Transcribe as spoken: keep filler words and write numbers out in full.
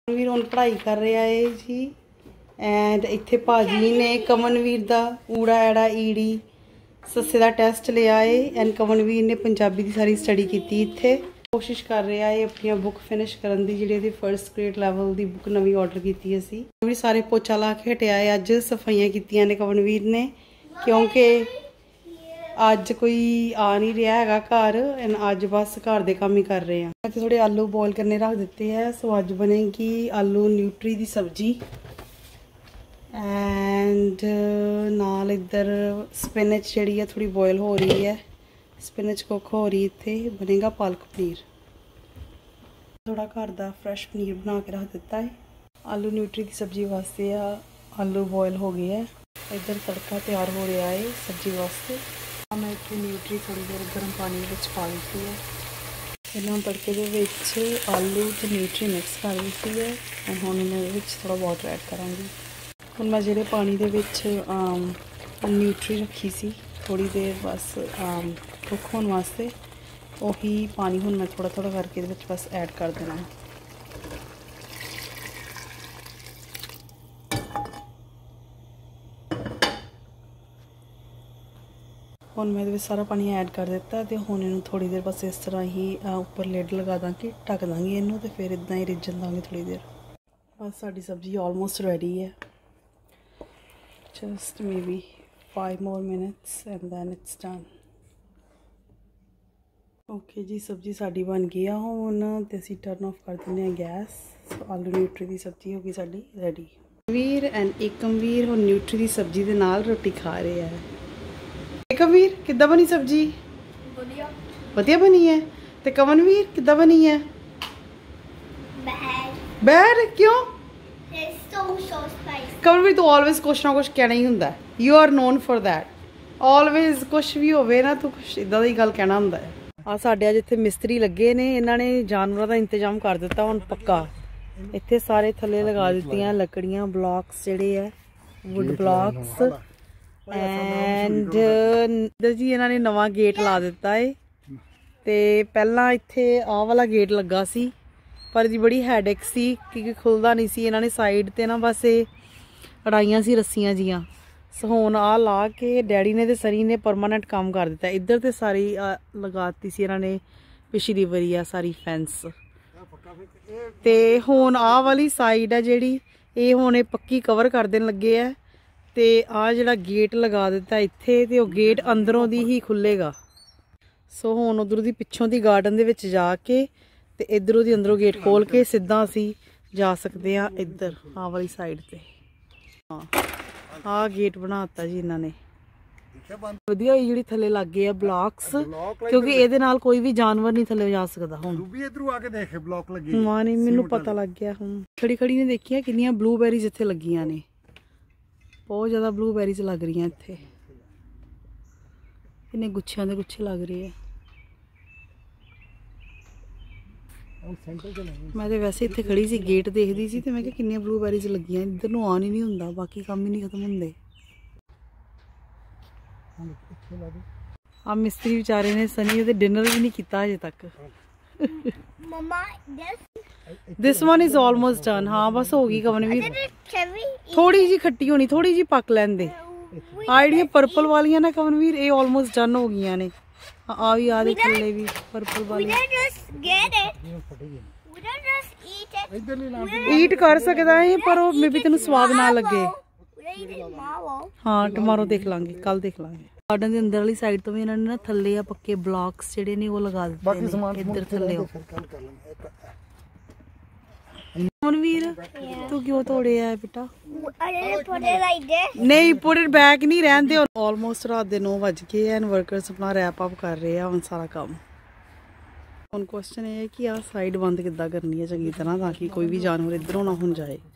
ਕਮਨਵੀਰ ਹੁਣ ਪੜ੍ਹਾਈ ਕਰ ਰਿਹਾ ਹੈ ਜੀ। ਐਂਡ ਇੱਥੇ ਭਾਜੀ ਨੇ ਕਮਨਵੀਰ ਦਾ ਊੜਾ ਐੜਾ ਈੜੀ ਸੱਸੇ ਦਾ ਟੈਸਟ ਲਿਆ ਹੈ। ਐਂਡ ਕਮਨਵੀਰ ਨੇ ਪੰਜਾਬੀ ਦੀ ਸਾਰੀ ਸਟੱਡੀ ਕੀਤੀ ਇੱਥੇ। ਕੋਸ਼ਿਸ਼ ਕਰ ਰਿਹਾ ਹੈ ਆਪਣੀਆਂ ਬੁੱਕ ਫਿਨਿਸ਼ ਕਰਨ ਦੀ, ਜਿਹੜੀ ਇਹਦੀ ਫਰਸਟ ਗ੍ਰੇਡ ਲੈਵਲ ਦੀ ਬੁੱਕ ਨਵੀਂ ਆਰਡਰ ਕੀਤੀ ਅਸੀਂ। ਕਮਨਵੀਰ ਸਾਰੇ ਪੋਚਾ ਲਾ ਕੇ ਹਟਿਆ ਹੈ। ਅੱਜ ਸਫਾਈਆਂ ਕੀਤੀਆਂ ਨੇ ਕਮਨਵੀਰ ਨੇ, ਕਿਉਂਕਿ ਅੱਜ ਕੋਈ ਆ ਨਹੀਂ ਰਿਹਾ ਹੈਗਾ ਘਰ। ਅੱਜ ਬਸ ਘਰ ਦੇ ਕੰਮ ਹੀ ਕਰ ਰਹੇ ਹਾਂ। ਇੱਥੇ ਥੋੜੇ ਆਲੂ ਬੋਇਲ ਕਰਨੇ ਰੱਖ ਦਿੱਤੇ ਹੈ। ਸੋ ਅੱਜ ਬਣੇਗੀ ਆਲੂ ਨਿਊਟਰੀ ਦੀ ਸਬਜ਼ੀ। ਐਂਡ ਨਾਲ ਇੱਧਰ ਸਪਿਨਚ ਜਿਹੜੀ ਹੈ ਥੋੜੀ ਬੋਇਲ ਹੋ ਰਹੀ ਹੈ। ਸਪਿਨਚ ਕੁੱਕ ਹੋ ਰਹੀ। ਇੱਥੇ ਬਣੇਗਾ ਪਾਲਕ ਪਨੀਰ। ਥੋੜਾ ਘਰ ਦਾ ਫਰੈਸ਼ ਪਨੀਰ ਬਣਾ ਕੇ ਰੱਖ ਦਿੱਤਾ ਹੈ। ਆਲੂ ਨਿਊਟਰੀ ਦੀ ਸਬਜ਼ੀ ਵਾਸਤੇ ਆ ਆਲੂ ਬੋਇਲ ਹੋ ਗਏ ਹੈ। ਇੱਧਰ ਤੜਕਾ ਤਿਆਰ ਹੋ ਰਿਹਾ ਹੈ ਸਬਜ਼ੀ ਵਾਸਤੇ। ਮੈਂ ਇੱਥੇ ਨਿਊਟਰੀ ਥੋੜੀ ਦੇਰ ਗਰਮ ਪਾਣੀ ਵਿੱਚ ਪਾ ਦਿੱਤੀ ਹੈ। ਇਹਨਾਂ ਤੜਕੇ ਦੇ ਵਿੱਚ ਆਲੂ ਤੇ ਨਿਊਟਰੀ ਮਿਕਸ ਕਰ ਦਿੱਤੀ ਹੈ। ਹੁਣ ਇਹਨਾਂ ਦੇ ਵਿੱਚ ਥੋੜਾ ਵਾਟਰ ਐਡ ਕਰਾਂਗੀ। ਹੁਣ ਮੈਂ ਜਿਹੜੇ ਪਾਣੀ ਦੇ ਵਿੱਚ ਨਿਊਟਰੀ ਰੱਖੀ ਸੀ ਥੋੜੀ ਦੇਰ ਬਸ ਕੁੱਕ ਹੋਣ ਵਾਸਤੇ, ਉਹੀ ਪਾਣੀ ਹੁਣ ਮੈਂ ਥੋੜਾ ਥੋੜਾ ਕਰਕੇ ਇਹਦੇ ਵਿੱਚ ਬਸ ਐਡ ਕਰ ਦੇਣਾ। ਹੁਣ ਮੈਂ ਇਹਦੇ ਵਿੱਚ ਸਾਰਾ ਪਾਣੀ ਐਡ ਕਰ ਦਿੱਤਾ ਤੇ ਹੁਣ ਇਹਨੂੰ ਥੋੜੀ ਦੇਰ ਬਸ ਇਸ ਤਰ੍ਹਾਂ ਹੀ ਉੱਪਰ ਲਿਡ ਲਗਾ ਦਾਂਗੀ, ਢੱਕ ਦਾਂਗੀ ਇਹਨੂੰ ਤੇ ਫਿਰ ਇਦਾਂ ਹੀ ਰਿੱਝਣ ਦਾਂਗੇ ਥੋੜੀ ਦੇਰ। ਬਸ ਸਾਡੀ ਸਬਜ਼ੀ ਆਲਮੋਸਟ ਰੈਡੀ ਹੈ। Just maybe five more minutes and then it's done. Okay ਜੀ, ਸਬਜ਼ੀ ਸਾਡੀ ਬਣ ਗਈ ਆ ਹੁਣ ਤੇ ਅਸੀਂ ਟਰਨ ਆਫ ਕਰ ਦਿੰਦੇ ਹਾਂ ਗੈਸ। ਸੋ ਆਲੂ ਨਿਊਟਰੀ ਦੀ ਸਬਜ਼ੀ ਹੋ ਗਈ ਸਾਡੀ ਰੈਡੀ। ਵੀਰ ਐਂਡ ਏਕਮਵੀਰ ਹੁਣ ਨਿਊਟਰੀ ਦੀ ਸਬਜ਼ੀ ਦੇ ਨਾਲ ਰੋਟੀ ਖਾ ਰਹੇ ਆ। ਏਕਮਵੀਰ ਕਿੱਦਾਂ ਬਣੀ ਸਬਜ਼ੀ? ਵਧੀਆ ਵਧੀਆ ਬਣੀ ਹੈ। ਤੇ ਕਮਨਵੀਰ ਕਿੱਦਾਂ ਬਣੀ ਹੈ? ਬੈਡ ਬੈਡ ਕਿਉਂ? It's so so spicy. ਕਮਨਵੀਰ ਤੂੰ ਆਲਵੇਜ਼ ਕੁਛ ਨਾ ਕੁਛ ਕਹਿਣਾ ਹੀ ਹੁੰਦਾ। You are known for that. Always ਕੁਛ ਵੀ ਹੋਵੇ ਨਾ ਤੂੰ ਕੁਛ ਇਦਾਂ ਦੀ ਗੱਲ ਕਹਿਣਾ ਹੁੰਦਾ ਹੈ। ਆ ਸਾਡੇ ਅੱਜ ਇੱਥੇ ਮਿਸਤਰੀ ਲੱਗੇ ਨੇ, ਇਹਨਾਂ ਨੇ ਜਾਨਵਰਾਂ ਦਾ ਇੰਤਜ਼ਾਮ ਕਰ ਦਿੱਤਾ ਹੁਣ ਪੱਕਾ। ਇੱਥੇ ਸਾਰੇ ਥੱਲੇ ਲਗਾ ਦਿੱਤੀਆਂ ਲੱਕੜੀਆਂ, ਬਲੌਕਸ ਜਿਹੜੇ ਆ ਵੁੱਡ ਬਲੌਕਸ। ਐਂਡ ਇੱਧਰ ਜੀ ਇਹਨਾਂ ਨੇ ਨਵਾਂ ਗੇਟ ਲਾ ਦਿੱਤਾ ਏ। ਤੇ ਪਹਿਲਾਂ ਇੱਥੇ ਆਹ ਵਾਲਾ ਗੇਟ ਲੱਗਾ ਸੀ ਪਰ ਜੀ ਬੜੀ ਹੈਡੇਕ ਸੀ ਕਿਉਂਕਿ ਖੁੱਲਦਾ ਨਹੀਂ ਸੀ। ਇਹਨਾਂ ਨੇ ਸਾਈਡ ਤੇ ਨਾ ਬਸ ਇਹ ਅੜਾਈਆਂ ਸੀ ਰੱਸੀਆਂ ਜੀਆਂ। ਸੋ ਹੁਣ ਆਹ ਲਾ ਕੇ ਡੈਡੀ ਨੇ ਤੇ ਸਰੀ ਨੇ ਪਰਮਾਨੈਂਟ ਕੰਮ ਕਰ ਦਿੱਤਾ। ਇੱਧਰ ਤੇ ਸਾਰੀ ਲਗਾਤੀ ਸੀ ਇਹਨਾਂ ਨੇ ਪਿਛਲੀ ਵਾਰੀ ਆ ਸਾਰੀ ਫੈਂਸ। ਤੇ ਹੁਣ ਆਹ ਵਾਲੀ ਸਾਈਡ ਆ ਜਿਹੜੀ ਇਹ ਹੁਣ ਇਹ ਪੱਕੀ ਕਵਰ ਕਰ ਦੇਣ ਲੱਗੇ ਆ। ਤੇ ਆਹ ਜਿਹੜਾ ਗੇਟ ਲਗਾ ਦਿੱਤਾ ਇੱਥੇ ਤੇ ਉਹ ਗੇਟ ਅੰਦਰੋਂ ਦੀ ਹੀ ਖੁੱਲੇਗਾ। ਸੋ ਹੁਣ ਉਧਰੋਂ ਦੀ ਪਿੱਛੋਂ ਦੀ ਗਾਰਡਨ ਦੇ ਵਿੱਚ ਜਾ ਕੇ ਤੇ ਇਧਰੋਂ ਦੀ ਅੰਦਰੋਂ ਗੇਟ ਖੋਲ ਕੇ ਸਿੱਧਾ ਅਸੀਂ ਜਾ ਸਕਦੇ ਹਾਂ ਇੱਧਰ ਆਹ ਵਾਲੀ ਸਾਈਡ ਤੇ। ਹਾਂ ਆਹ ਗੇਟ ਬਣਾਤਾ ਜੀ ਇਹਨਾਂ ਨੇ। ਵਧੀਆ ਹੋਈ ਜਿਹੜੀ ਥੱਲੇ ਲੱਗੇ ਆ ਬਲੌਕਸ, ਕਿਉਂਕਿ ਇਹਦੇ ਨਾਲ ਕੋਈ ਵੀ ਜਾਨਵਰ ਨਹੀਂ ਥੱਲੇ ਜਾ ਸਕਦਾ। ਹੁਣ ਮਾਂ ਨੇ ਮੈਨੂੰ ਪਤਾ ਲੱਗ ਗਿਆ। ਹੁਣ ਖੜੀ ਖੜੀ ਨੇ ਦੇਖੀਆਂ ਕਿੰਨੀਆਂ ਬਲੂਬੈਰੀਜ਼ ਇੱਥੇ ਲੱਗੀਆਂ ਨੇ। ਬਹੁਤ ਜ਼ਿਆਦਾ ਬਲੂਬੈਰੀਜ਼ ਲੱਗ ਰਹੀਆਂ ਇੱਥੇ। ਕਿੰਨੇ ਗੁੱਛਿਆਂ ਦੇ ਗੁੱਛੇ ਲੱਗ ਰਹੇ ਆ। ਮੈਂ ਤੇ ਵੈਸੇ ਇੱਥੇ ਖੜੀ ਸੀ ਗੇਟ ਦੇਖਦੀ ਸੀ ਤੇ ਮੈਂ ਕਿਹਾ ਕਿੰਨੀਆਂ ਬਲੂਬੈਰੀਜ਼ ਲੱਗੀਆਂ। ਇੱਧਰ ਨੂੰ ਆਉਣ ਹੀ ਨਹੀਂ ਹੁੰਦਾ, ਬਾਕੀ ਕੰਮ ਹੀ ਨਹੀਂ ਖਤਮ ਹੁੰਦੇ। ਆ ਮਿਸਤਰੀ ਵਿਚਾਰੇ ਨੇ ਸਨੀ ਉਹਦੇ ਡਿਨਰ ਵੀ ਨਹੀਂ ਕੀਤਾ ਹਜੇ ਤੱਕ। This one is almost done. ਹਾਂ ਬਸ ਹੋ ਗਈ ਕਮਨਵੀਰ। ਥੋੜੀ ਜੀ ਖੱਟੀ ਹੋਣੀ, ਥੋੜੀ ਜੀ ਪੱਕ ਲੈਂਦੇ। ਆ ਜਿਹੜੀਆਂ ਪਰਪਲ ਵਾਲੀਆਂ ਨਾ ਕਮਨਵੀਰ ਇਹ ਆਲਮੋਸਟ ਡਨ ਹੋ ਗਈਆਂ ਨੇ। ਆ ਵੀ ਆ ਦੇ ਥੱਲੇ ਵੀ ਪਰਪਲ ਵਾਲੀ। ਈਟ ਕਰ ਸਕਦਾ ਹੈ ਪਰ ਉਹ ਮੇਬੀ ਤੈਨੂੰ ਸਵਾਦ ਨਾ ਲੱਗੇ। ਹਾਂ ਟਮਾਰੋ ਦੇਖ ਲਾਂਗੇ, ਕੱਲ ਦੇਖ ਲਾਂਗੇ। ਗਾਰਡਨ ਦੇ ਅੰਦਰ ਵਾਲੀ ਸਾਈਡ ਤੋਂ ਵੀ ਇਹਨਾਂ ਨੇ ਨਾ ਥੱਲੇ ਆ ਪੱਕੇ ਬਲੌਕਸ ਜਿਹੜੇ ਨੇ ਉਹ ਲਗਾ ਦਿੱਤੇ ਨੇ ਇੱਧਰ ਥੱਲੇ। ਮਨਵੀਰ ਤੂੰ ਕਿਉਂ ਤੋੜਿਆ ਹੈ ਬੇਟਾ? ਨਹੀਂ ਪੁੱਟ ਇਟ ਬੈਕ ਨਹੀਂ ਰਹਿਣ ਦੇ। ਆਲਮੋਸਟ ਰਾਤ ਦੇ ਨੌ ਵੱਜ ਗਏ ਐਂਡ ਵਰਕਰਸ ਆਪਣਾ ਰੈਪ ਅਪ ਕਰ ਰਹੇ ਆ ਹੁਣ ਸਾਰਾ ਕੰਮ। ਹੁਣ ਕੁਐਸਚਨ ਇਹ ਹੈ ਕਿ ਆਹ ਸਾਈਡ ਬੰਦ ਕਿੱਦਾਂ ਕਰਨੀ ਹੈ ਚੰਗੀ ਤਰ੍ਹਾਂ ਤਾਂ ਕਿ ਕੋਈ ਵੀ ਜਾਨਵਰ ਇੱਧਰੋਂ ਨਾ ਹੁਣ ਜਾਏ।